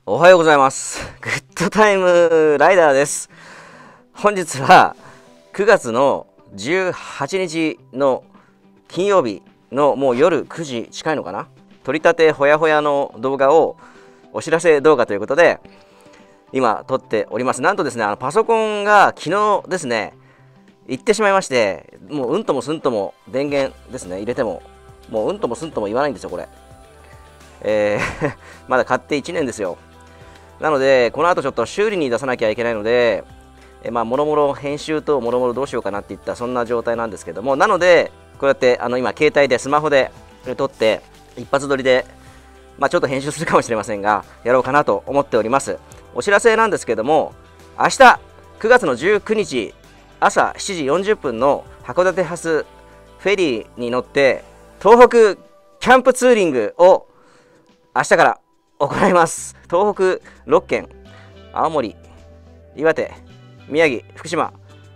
おはようございます。グッドタイムライダーです。本日は9月の18日の金曜日のもう夜9時近いのかな、撮りたてほやほやの動画をお知らせ動画ということで今撮っております。なんとですね、パソコンが昨日ですね行ってしまいまして、もううんともすんとも電源ですね入れてももううんともすんとも言わないんですよこれ。まだ買って1年ですよ。なのでこの後ちょっと修理に出さなきゃいけないので、もろもろ編集ともろもろどうしようかなっていったそんな状態なんですけども、なのでこうやって今携帯でスマホで撮って一発撮りで、ちょっと編集するかもしれませんがやろうかなと思っております。お知らせなんですけども、明日9月の19日朝7時40分の函館発フェリーに乗って東北キャンプツーリングを明日から行います。東北6県、青森、岩手、宮城、福島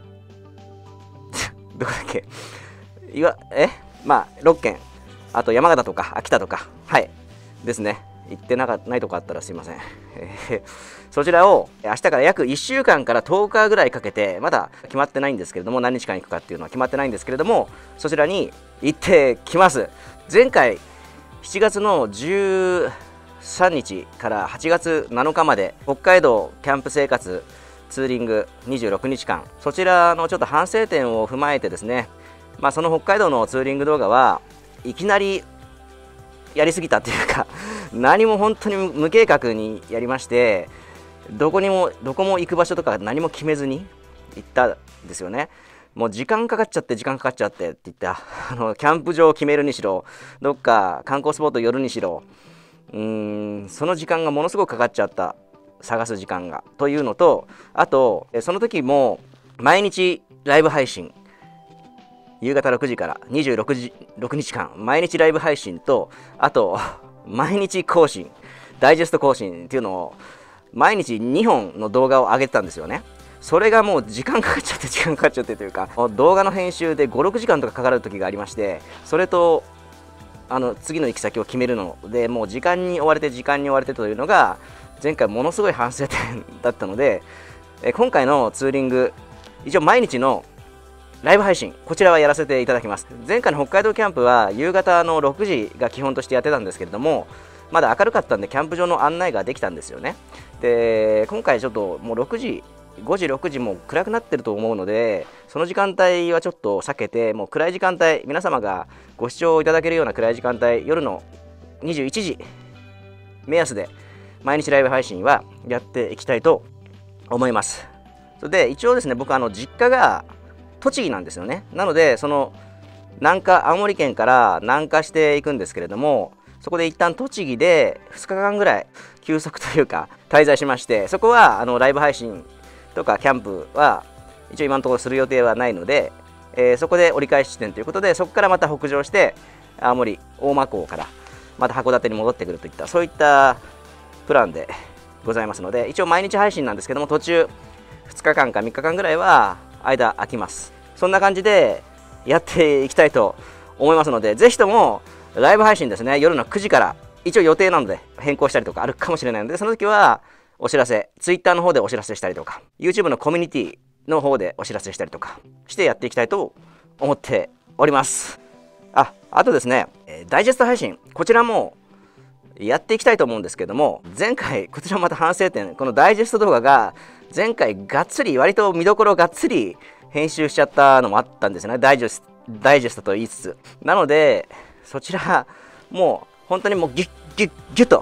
どこだっけ、6県、あと山形とか秋田とかですね。行ってないとこあったらすいません。そちらを明日から約1週間から10日ぐらいかけて、まだ決まってないんですけれども、何日間行くかっていうのは決まってないんですけれども、そちらに行ってきます。前回7月の13日から8月7日まで北海道キャンプ生活ツーリング26日間、そちらのちょっと反省点を踏まえてですね、その北海道のツーリング動画はいきなりやりすぎたっていうか何も本当に無計画にやりまして、どこも行く場所とか何も決めずに行ったんですよね。もう時間かかっちゃってって言ったキャンプ場を決めるにしろ、どっか観光スポット寄るにしろ、その時間がものすごくかかっちゃった、探す時間がというのと、あとその時も毎日ライブ配信、夕方6時から26日間毎日ライブ配信と、あと毎日更新、ダイジェスト更新っていうのを毎日2本の動画を上げてたんですよね。それがもう時間かかっちゃってというか、動画の編集で5、6時間とかかかる時がありまして、それと次の行き先を決めるのでもう時間に追われてというのが前回ものすごい反省点だったので、今回のツーリング一応毎日のライブ配信、こちらはやらせていただきます。前回の北海道キャンプは夕方の6時が基本としてやってたんですけれども、まだ明るかったんでキャンプ場の案内ができたんですよね。で今回ちょっともう5時6時も暗くなってると思うので、その時間帯はちょっと避けて、もう暗い時間帯、皆様がご視聴いただけるような暗い時間帯、夜の21時目安で毎日ライブ配信はやっていきたいと思います。それで一応ですね、僕実家が栃木なんですよね。なのでその青森県から南下していくんですけれども、そこで一旦栃木で2日間ぐらい休息というか滞在しまして、そこはライブ配信とかキャンプは一応今のところする予定はないので、そこで折り返し地点ということで、そこからまた北上して青森大間港からまた函館に戻ってくるといった、そういったプランでございますので、一応毎日配信なんですけども、途中2日間か3日間ぐらいは間空きます。そんな感じでやっていきたいと思いますので、ぜひともライブ配信ですね、夜の9時から一応予定なので変更したりとかあるかもしれないので、その時はお知らせ、Twitter の方でお知らせしたりとか YouTube のコミュニティの方でお知らせしたりとかしてやっていきたいと思っております。あとですね、ダイジェスト配信、こちらもやっていきたいと思うんですけども、前回こちらまた反省点、このダイジェスト動画が前回がっつり割と見どころがっつり編集しちゃったのもあったんですよね。ダイジェストと言いつつ、なのでそちらもう本当にもうギュッと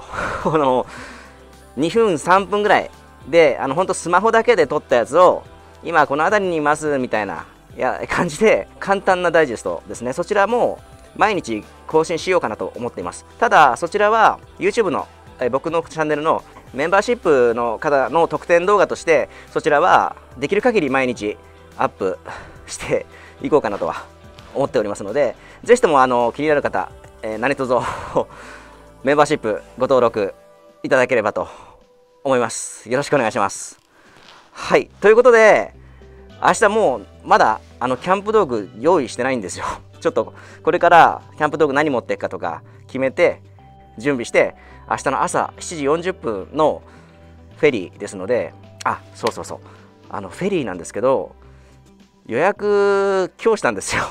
2分3分ぐらいで本当スマホだけで撮ったやつを今この辺りにいますみたいな感じで簡単なダイジェストですね。そちらも毎日更新しようかなと思っています。ただそちらは YouTube の僕のチャンネルのメンバーシップの方の特典動画として、そちらはできる限り毎日アップしていこうかなとは思っておりますので、ぜひとも気になる方、何卒メンバーシップご登録いただければと思います。よろしくお願いします。はい、ということで明日もうまだキャンプ道具用意してないんですよ。ちょっとこれからキャンプ道具何持っていくかとか決めて準備して明日の朝7時40分のフェリーですので、そうそうそう、フェリーなんですけど予約今日したんですよ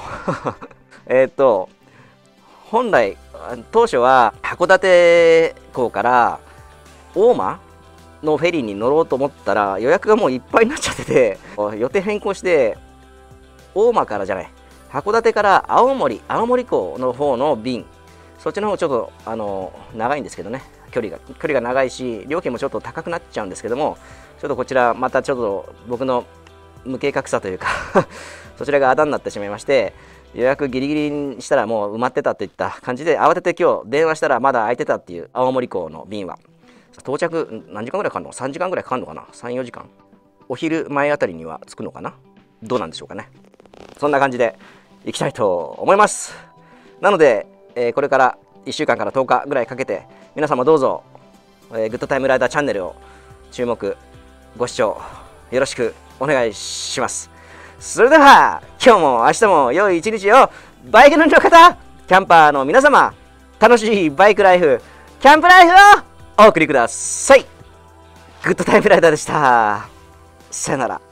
本来当初は函館港から大間のフェリーに乗ろうと思ったら予約がもういっぱいになっちゃってて、予定変更して大間からじゃない、函館から青森港の方の便、そっちの方ちょっと長いんですけどね、距離が長いし料金もちょっと高くなっちゃうんですけども、ちょっとこちらまたちょっと僕の無計画さというかそちらがあだになってしまいまして、予約ギリギリにしたらもう埋まってたといった感じで、慌てて今日電話したらまだ空いてたっていう。青森港の便は到着何時間ぐらいかかるの、3時間ぐらいかかるのかな、3、4時間、お昼前あたりには着くのかな、どうなんでしょうかね。そんな感じで行きたいと思います。なので、これから1週間から10日ぐらいかけて皆様どうぞ、グッドタイムライダーチャンネルを注目ご視聴よろしくお願いします。それでは今日も明日も良い一日を。バイク乗りの方、キャンパーの皆様、楽しいバイクライフ、キャンプライフをお送りください。グッドタイムライダーでした。さよなら。